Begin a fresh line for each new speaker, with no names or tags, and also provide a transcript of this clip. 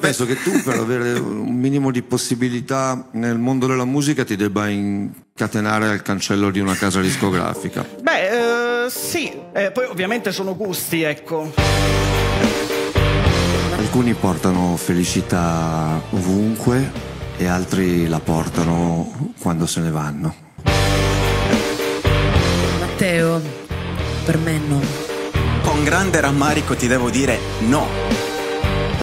Penso che tu, per avere un minimo di possibilità nel mondo della musica, ti debba incatenare al cancello di una casa discografica.
Sì, poi ovviamente sono gusti, ecco.
Alcuni portano felicità ovunque e altri la portano quando se ne vanno.
Matteo, per me no.
Con grande rammarico ti devo dire no.